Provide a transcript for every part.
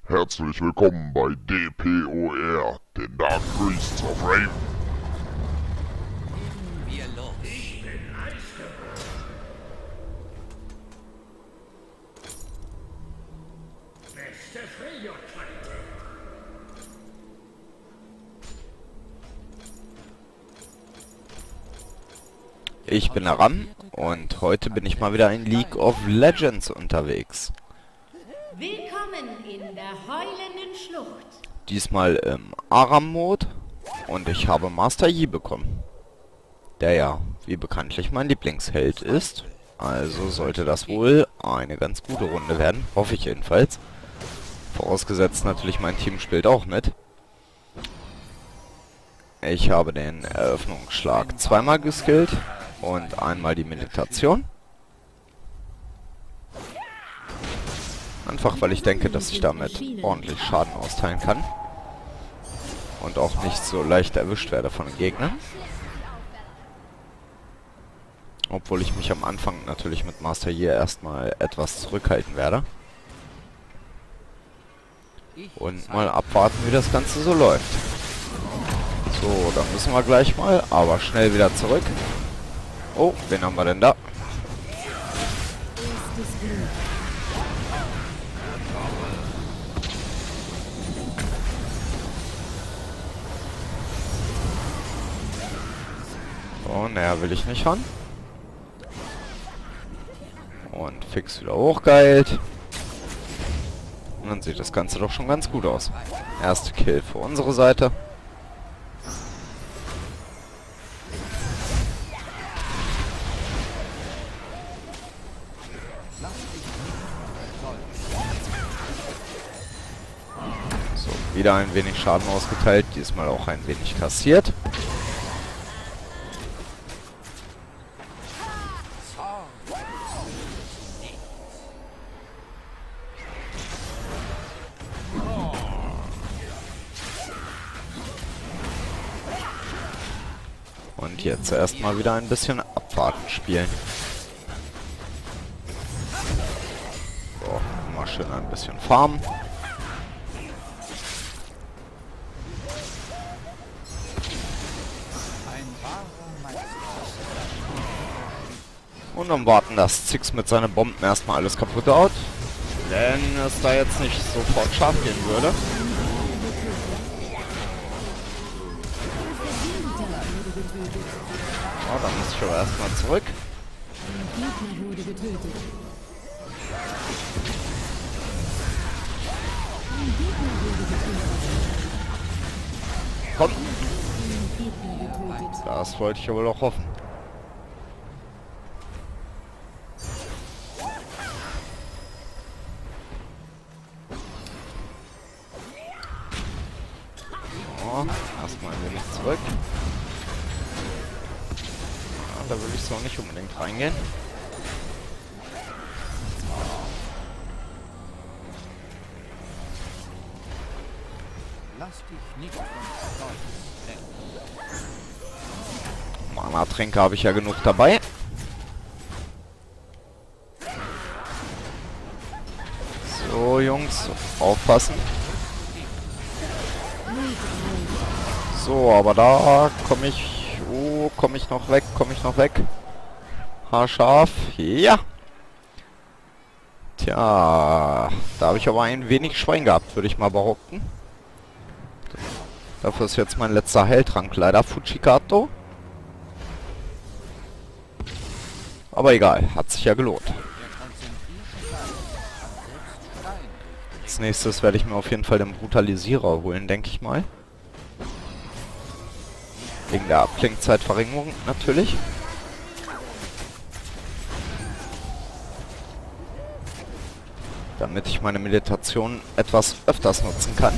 Herzlich willkommen bei DPOR, den Dark Priests of Raven. Wir los. Beste Freljord-Qualität. Ich bin Aram und heute bin ich mal wieder in League of Legends unterwegs. Willkommen in der heulenden Schlucht. Diesmal im Aram-Mode und ich habe Master Yi bekommen. Der ja, wie bekanntlich, mein Lieblingsheld ist. Also sollte das wohl eine ganz gute Runde werden, hoffe ich jedenfalls. Vorausgesetzt natürlich, mein Team spielt auch mit. Ich habe den Eröffnungsschlag zweimal geskillt und einmal die Meditation. Einfach weil ich denke, dass ich damit ordentlich Schaden austeilen kann. Und auch nicht so leicht erwischt werde von den Gegnern. Obwohl ich mich am Anfang natürlich mit Master Yi erstmal etwas zurückhalten werde. Und mal abwarten, wie das Ganze so läuft. So, dann müssen wir gleich mal, aber schnell wieder zurück. Oh, wen haben wir denn da? Oh, naja, will ich nicht ran. Und fix wieder hochgeheilt. Und dann sieht das Ganze doch schon ganz gut aus. Erste Kill für unsere Seite. So, wieder ein wenig Schaden ausgeteilt. Diesmal auch ein wenig kassiert. Und jetzt erstmal wieder ein bisschen abwarten spielen. So, mal schön ein bisschen farmen. Und dann warten, dass Zix mit seinen Bomben erstmal alles kaputt haut. Wenn es da jetzt nicht sofort scharf gehen würde. Oh, dann muss ich aber erstmal zurück. Komm. Das wollte ich aber doch hoffen. So, erstmal ein wenig zurück. Da will ich so nicht unbedingt reingehen. Lass dich nicht von Mana-Tränke habe ich ja genug dabei. So, Jungs, aufpassen. So, aber da komme ich... Oh, komme ich noch weg? Komme ich noch weg? Haarscharf. Ja. Tja, da habe ich aber ein wenig Schwein gehabt, würde ich mal behaupten. Dafür ist jetzt mein letzter Heiltrank leider Fujikato. Aber egal, hat sich ja gelohnt. Als nächstes werde ich mir auf jeden Fall den Brutalisierer holen, denke ich mal. Wegen der Abklingzeitverringerung natürlich. Damit ich meine Meditation etwas öfters nutzen kann.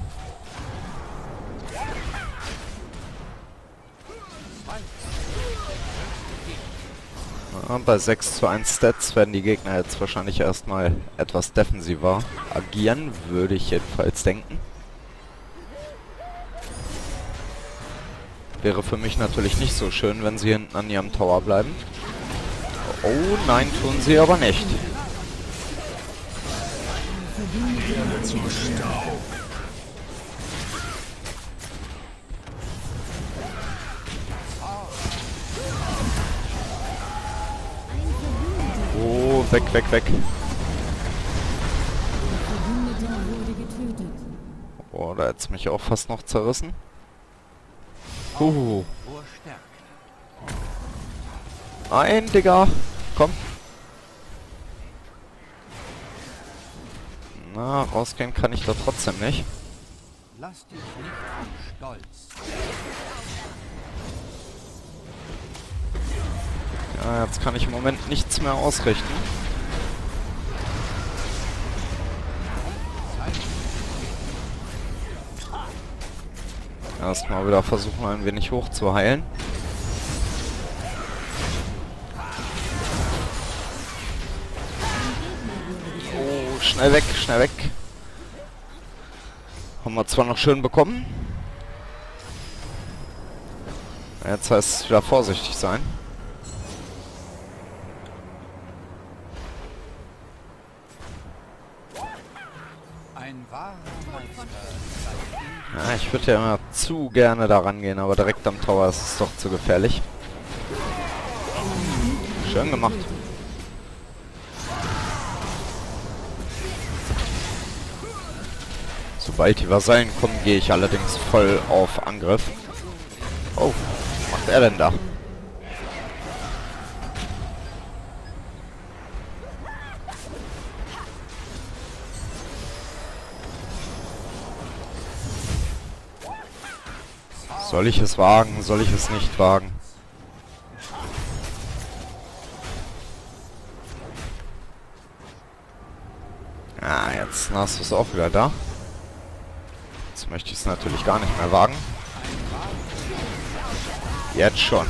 Ja, bei 6:1 Stats werden die Gegner jetzt wahrscheinlich erstmal etwas defensiver agieren, würde ich jedenfalls denken. Wäre für mich natürlich nicht so schön, wenn sie hinten an ihrem Tower bleiben. Oh nein, tun sie aber nicht. Oh, weg, weg, weg. Oh, da hat's mich auch fast noch zerrissen. Nein, Digga. Komm. Na, rausgehen kann ich doch trotzdem nicht. Lass dich nicht vom Stolz. Ja, jetzt kann ich im Moment nichts mehr ausrichten. Erstmal wieder versuchen, ein wenig hoch zu heilen. Oh, schnell weg, schnell weg. Haben wir zwar noch schön bekommen. Jetzt heißt es wieder vorsichtig sein. Ein wahrer Meister. Ja, ich würde ja immer zu gerne da rangehen, aber direkt am Tower ist es doch zu gefährlich. Schön gemacht. Sobald die Vasallen kommen, gehe ich allerdings voll auf Angriff. Oh, was macht er denn da? Soll ich es wagen? Soll ich es nicht wagen? Ah, jetzt hast du es auch wieder da. Jetzt möchte ich es natürlich gar nicht mehr wagen. Jetzt schon.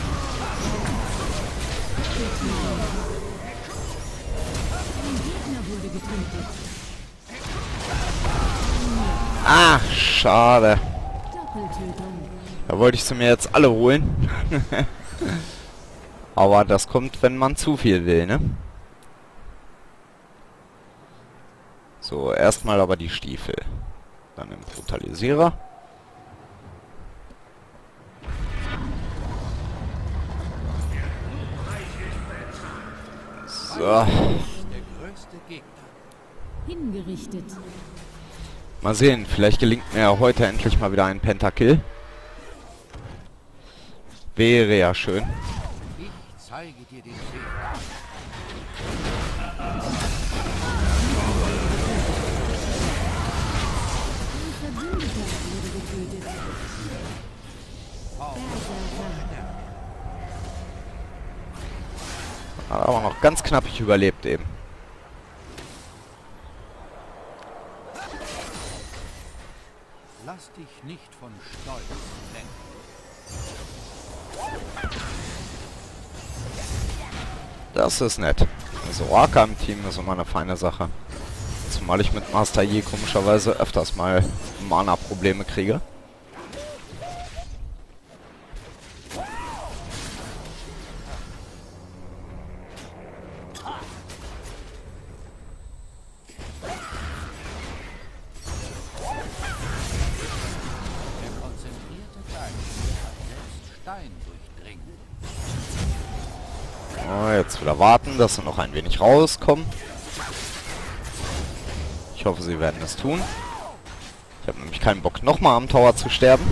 Ah, schade. Da wollte ich sie mir jetzt alle holen. Aber das kommt, wenn man zu viel will, ne? So, erstmal aber die Stiefel. Dann den Brutalisierer. So. Der größte Gegner. Hingerichtet. Mal sehen, vielleicht gelingt mir ja heute endlich mal wieder ein Pentakill. Wäre ja schön. Ich zeige dir den Weg. Aber noch ganz knapp ich überlebt eben. Lass dich nicht von Stolz lenken. Das ist nett. Also Orca im Team ist immer eine feine Sache. Zumal ich mit Master Yi komischerweise öfters mal Mana-Probleme kriege. Der konzentrierte Geist kann selbst Stein durchdringen. Oh, jetzt wieder warten, dass sie noch ein wenig rauskommen. Ich hoffe, sie werden es tun. Ich habe nämlich keinen Bock, nochmal am Tower zu sterben.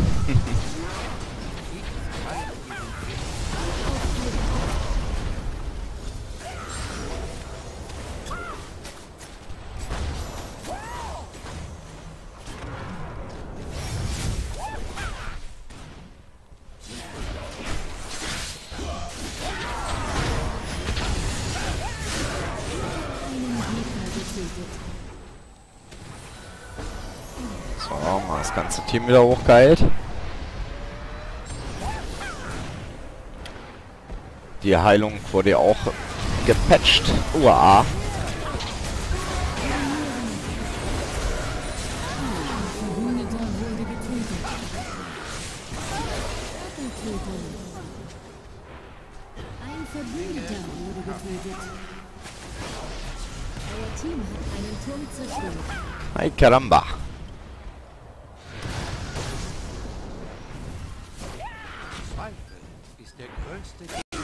So, mal das ganze Team wieder hochgeheilt. Die Heilung wurde ja auch gepatcht. Uah. Ein Verbündeter wurde getötet. Euer Team hat einen Turm zerstört. Ay caramba. Zweifel ist der größte Gegner.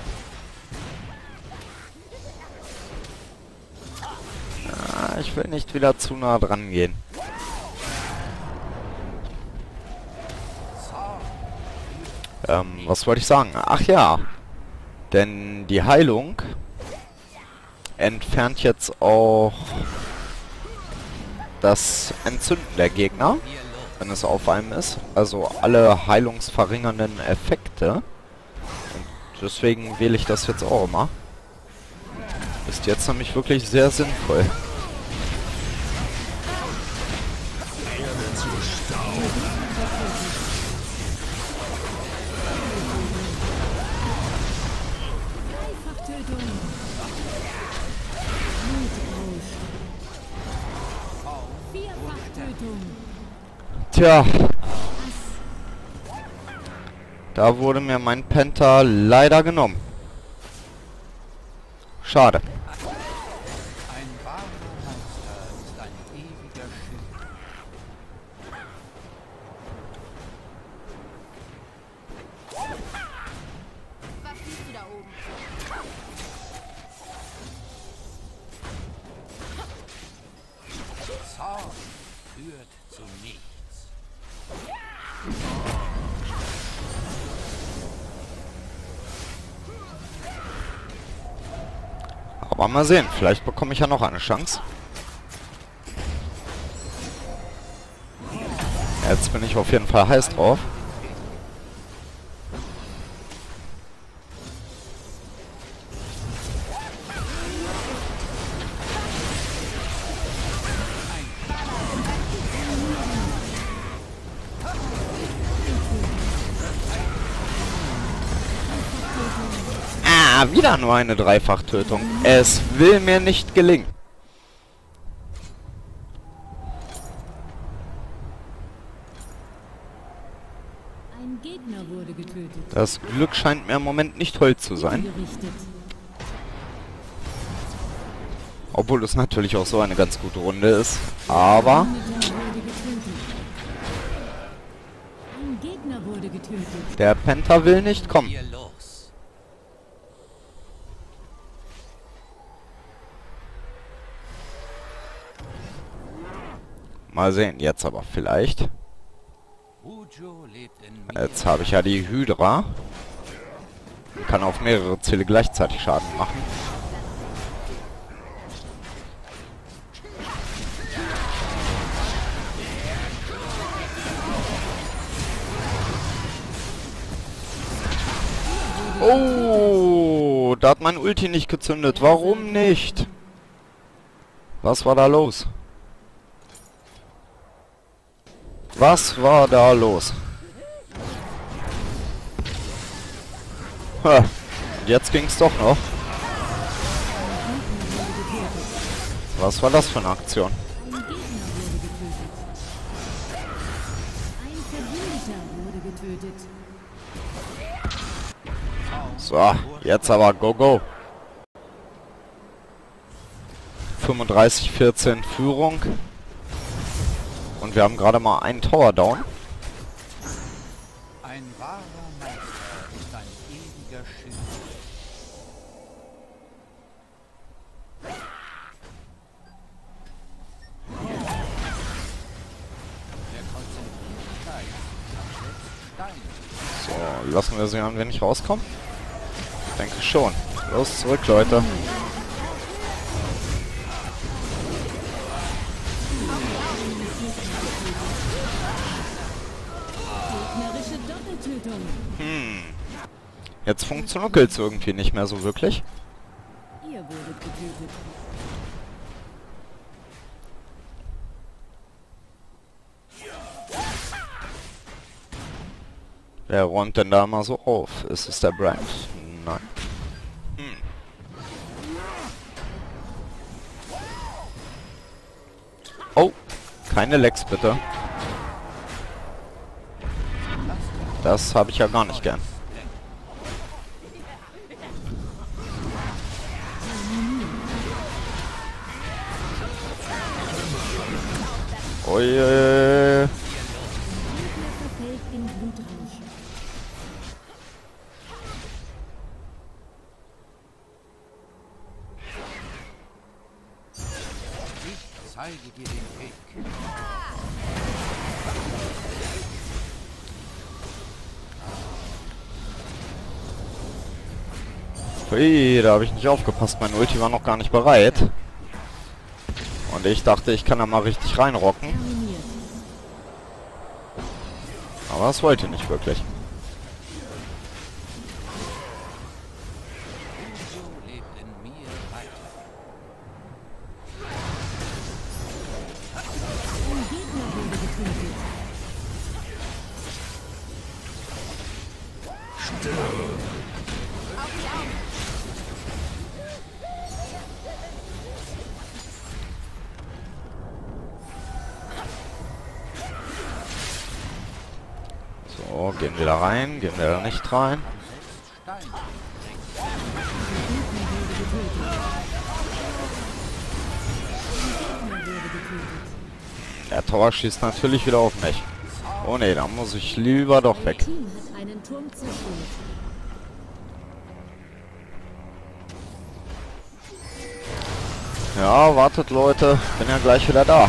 Ah, ich will nicht wieder zu nah dran gehen. Was wollte ich sagen? Ach ja. Denn die Heilung entfernt jetzt auch das Entzünden der Gegner, wenn es auf einem ist. Also alle heilungsverringernden Effekte. Und deswegen wähle ich das jetzt auch immer. Ist jetzt nämlich wirklich sehr sinnvoll. Tja. Da wurde mir mein Penta leider genommen. Schade. Ein wahrer Meister ist ein ewiger Schild. Was siehst du da oben? Zorn führt zu nichts. Aber mal sehen, vielleicht bekomme ich ja noch eine Chance. Jetzt bin ich auf jeden Fall heiß drauf. Wieder nur eine Dreifachtötung. Es will mir nicht gelingen. Ein Gegner wurde getötet. Das Glück scheint mir im Moment nicht hold zu sein. Hingerichtet. Obwohl es natürlich auch so eine ganz gute Runde ist. Aber Monitor wurde getötet. Ein Gegner wurde getötet. der Penta will nicht kommen. Hier los. Mal sehen, jetzt aber vielleicht. Ujo lebt in mir. Jetzt habe ich ja die Hydra. Kann auf mehrere Ziele gleichzeitig Schaden machen. Oh, da hat mein Ulti nicht gezündet. Warum nicht? Was war da los? Was war da los? Ha, und jetzt ging's doch noch. Was war das für eine Aktion? Ein Gegner wurde getötet. Ein Verbündeter wurde getötet. So, jetzt aber go go. 35-14 Führung. Und wir haben gerade mal einen Tower down. Ein wahrer Meister ist ein ewiger Schild. Der konzentrierte Geist am Stein. So, lassen wir sie an, wenn ich rauskomme? Ich denke schon. Los, zurück, Leute. Gegnerische Doppeltötung. Jetzt funktioniert es irgendwie nicht mehr so wirklich. Ihr wurdet getötet. Wer räumt denn da mal so auf? Ist es der Brand? Nein. Oh, keine Lecks bitte. Das habe ich ja gar nicht gern. Oje. Gegner verfällt in Blutrausch. Ich zeige dir den Weg. Hui, da habe ich nicht aufgepasst. Mein Ulti war noch gar nicht bereit. Und ich dachte, ich kann da mal richtig reinrocken. Terminiert. Aber es wollte nicht wirklich. Uso lebt in mir weiter. Ein Gegner wurde getötet. So, gehen wir da rein, gehen wir da nicht rein. Stein. Der Tower schießt natürlich wieder auf mich. Oh ne, da muss ich lieber doch weg. Team hat einen Turm zerstört. Ja, wartet Leute, bin ja gleich wieder da.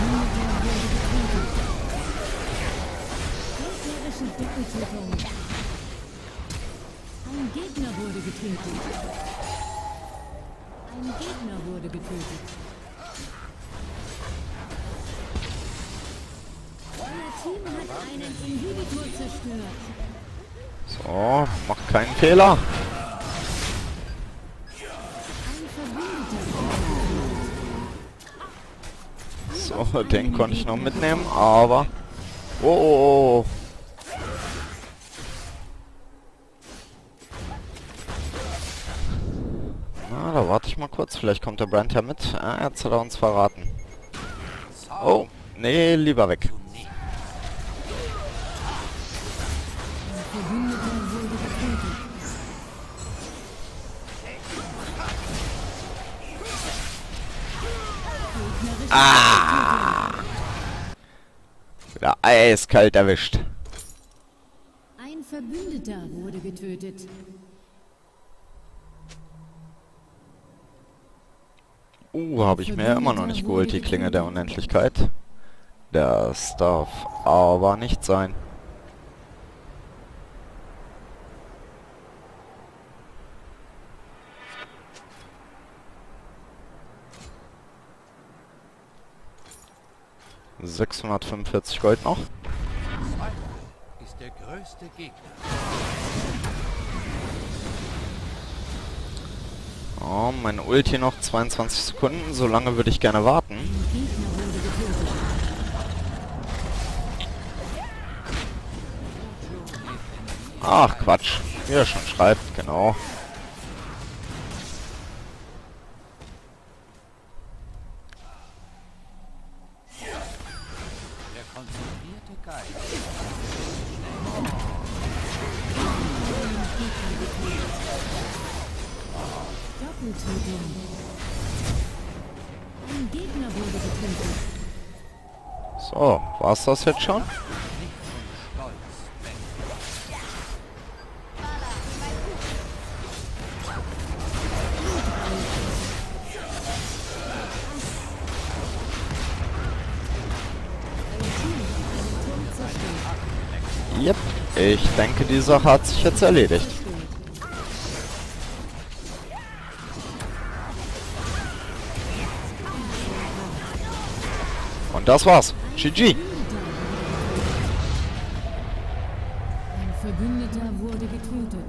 Gegnerische Doppeltötung. Ein Gegner wurde getötet. Ein Gegner wurde getötet. Euer Team hat einen Inhibitor zerstört. So, macht keinen Fehler. Ein Verbündeter. So, den konnte ich noch mitnehmen, aber... Oh, oh, oh. Na, da warte ich mal kurz. Vielleicht kommt der Brand ja mit. Ah, jetzt hat er uns verraten. Oh, nee, lieber weg. Verbündeter wurde getötet. Wieder eiskalt erwischt. Ein Verbündeter wurde getötet. Habe ich mir immer noch nicht geholt, die Klinge der Unendlichkeit. Das darf aber nicht sein. $645 Gold noch. Zweiter ist der größte Gegner. Oh, mein Ulti noch 22 Sekunden. So lange würde ich gerne warten. Ein Gegner wurde getötet. Ach, Quatsch. Wie er schon schreibt, genau. Der konzentrierte Geist. Doppeltötung. Ein Gegner wurde getötet. So, war's das jetzt schon? Stolz. Yep, ich denke, die Sache hat sich jetzt erledigt. Und das war's. GG. Ein Verbündeter wurde getötet.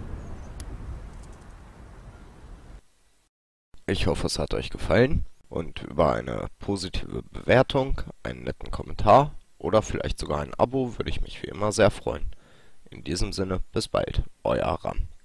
Ich hoffe, es hat euch gefallen und über eine positive Bewertung, einen netten Kommentar oder vielleicht sogar ein Abo würde ich mich wie immer sehr freuen. In diesem Sinne, bis bald, euer Ram.